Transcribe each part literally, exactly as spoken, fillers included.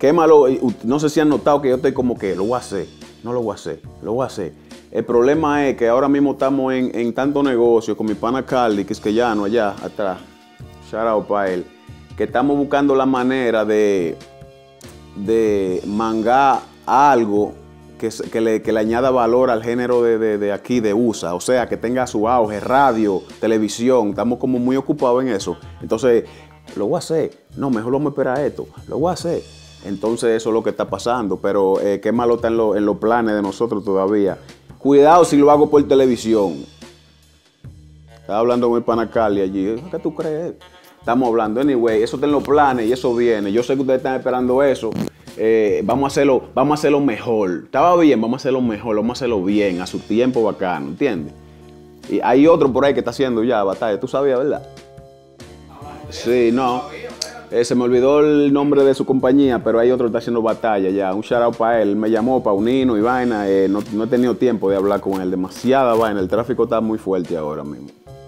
qué malo, no sé si han notado que yo estoy como que lo voy a hacer, no lo voy a hacer, lo voy a hacer. El problema es que ahora mismo estamos en, en tanto negocio con mi pana Carly, que es que ya no allá atrás, shout out para él, que estamos buscando la manera de, de mangar algo que, que, le, que le añada valor al género de, de, de aquí, de U S A, o sea, que tenga su auge, radio, televisión, estamos como muy ocupados en eso. Entonces, lo voy a hacer, no, mejor vamos a esperar esto, lo voy a hacer. Entonces, eso es lo que está pasando, pero eh, qué malo está en, lo, en los planes de nosotros todavía. Cuidado si lo hago por televisión. Estaba hablando con mi pana Carly allí, ¿qué tú crees? Estamos hablando, anyway, eso está en los planes y eso viene. Yo sé que ustedes están esperando eso. Eh, vamos a hacerlo, vamos a hacerlo mejor. Estaba bien, vamos a hacerlo mejor, vamos a hacerlo bien, a su tiempo bacano, ¿entiendes? Y hay otro por ahí que está haciendo ya batalla, tú sabías, ¿verdad? Sí, no. Eh, se me olvidó el nombre de su compañía, pero hay otro que está haciendo batalla ya. Un shout out para él. Me llamó para unirnos y vaina. Eh, no, no he tenido tiempo de hablar con él. Demasiada vaina. El tráfico está muy fuerte ahora mismo.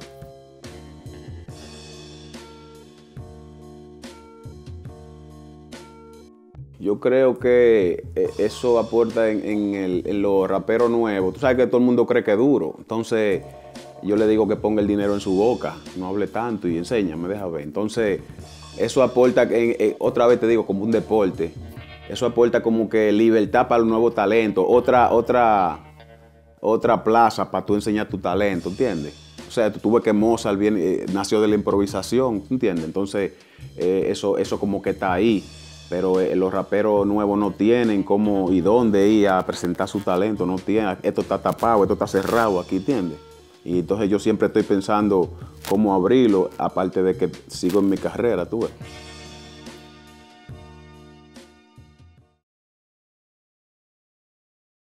Yo creo que eso aporta en, en, el, en los raperos nuevos. Tú sabes que todo el mundo cree que es duro. Entonces, yo le digo que ponga el dinero en su boca. No hable tanto y enséñame, deja ver. Entonces, eso aporta, en, en, otra vez te digo, como un deporte. Eso aporta como que libertad para los nuevos talentos. Otra, otra, otra plaza para tú enseñar tu talento, ¿entiendes? O sea, tú ves que Mozart viene, eh, nació de la improvisación, ¿entiendes? Entonces, eh, eso, eso como que está ahí. Pero eh, los raperos nuevos no tienen cómo y dónde ir a presentar su talento, no tienen, esto está tapado, esto está cerrado aquí, ¿entiendes? Y entonces yo siempre estoy pensando cómo abrirlo, aparte de que sigo en mi carrera, tú ves.